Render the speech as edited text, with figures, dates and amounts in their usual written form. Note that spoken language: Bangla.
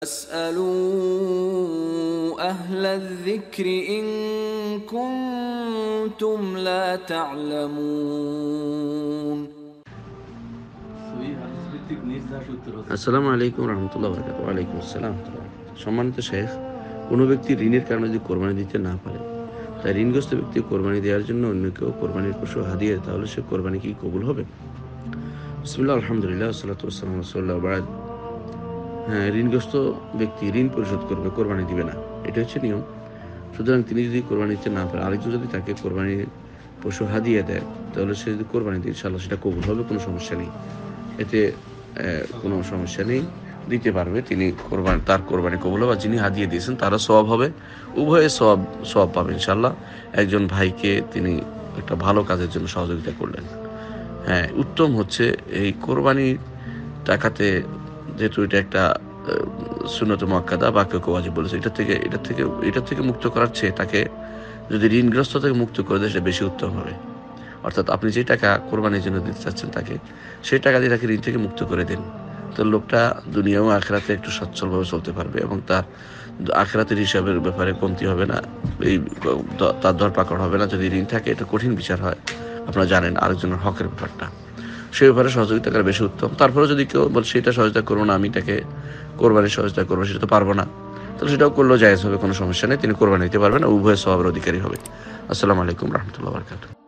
فاسألوا أهل الذكر إن كنتم لا تعلمون. আসসালামু আলাইকুম রহমতুল্লাহ বরকাত। ওয়ালাইকুম আসসালাম। সম্মানিত শেখ, কোনো ব্যক্তি ঋণের কারণে যদি কোরবানি দিতে না পারে, তাই ঋণগ্রস্ত ব্যক্তি কোরবানি দেওয়ার জন্য অন্য কেউ কোরবানির পশু হাদিয়ে, তাহলে সে কোরবানি কি কবুল হবে? বিসমিল্লাহ, আলহামদুলিল্লাহ, সাল্লাতু ওয়াসসালামু আলা রাসূলিল্লাহ, বাদ। হ্যাঁ, ঋণগ্রস্ত ব্যক্তি ঋণ পরিশোধ করবে, কোরবানি দিবে না, এটা হচ্ছে নিয়ম। সুতরাং তিনি যদি কোরবানি দিতে না পারে, আরেকজন যদি তাকে কোরবানির পশু হাদিয়ে দেয়, তাহলে সে যদি কোরবানি দেয়, ইনশাআল্লাহ সেটা কবুল হবে, কোনো সমস্যা নেই। এতে কোনো সমস্যা নেই, দিতে পারবে তিনি, তার কোরবানি কবুল হবে। যিনি হাদিয়ে দিয়েছেন তারও সওয়াব হবে, উভয়ে সওয়াব পাবে ইনশাআল্লাহ। একজন ভাইকে তিনি একটা ভালো কাজের জন্য সহযোগিতা করলেন। হ্যাঁ, উত্তম হচ্ছে এই কোরবানির টাকাতে, যেহেতু এটা একটা সুন্নত মুআক্কাদা বা কেউ ওয়াজিব বলেছে, এটা থেকে মুক্ত করার চেয়ে তাকে যদি ঋণগ্রস্ত থেকে মুক্ত করে দেয়, সেটা বেশি উত্তম হবে। অর্থাৎ আপনি যে টাকা কোরবানির জন্য দিতে চাচ্ছেন তাকে, সেই টাকা দিয়ে তাকে ঋণ থেকে মুক্ত করে দিন। তো লোকটা দুনিয়া ও আখিরাতে একটু সচ্ছলভাবে চলতে পারবে এবং তার আখিরাতের হিসাবের ব্যাপারে কমতি হবে না, তার ধরপাকড় হবে না। যদি ঋণ থাকে, এটা কঠিন বিচার হয়, আপনারা জানেন, আরেকজনের হকের ব্যাপারটা, সেই ব্যাপারে সহযোগিতা করা বেশি উত্তম। তারপরে যদি কেউ বলে সেটা সহযোগিতা করবো না, আমি তাকে কোরবানির সহযোগিতা করবো, সেটা তো পারবো না, তাহলে সেটাও করলেও জায়েজ হবে, কোনো সমস্যা নেই, তিনি কোরবানি দিতে পারবেন, উভয় সওয়াবের অধিকারী হবে। আসসালামু আলাইকুম রহমতুল্লাহ বরকাতুহু।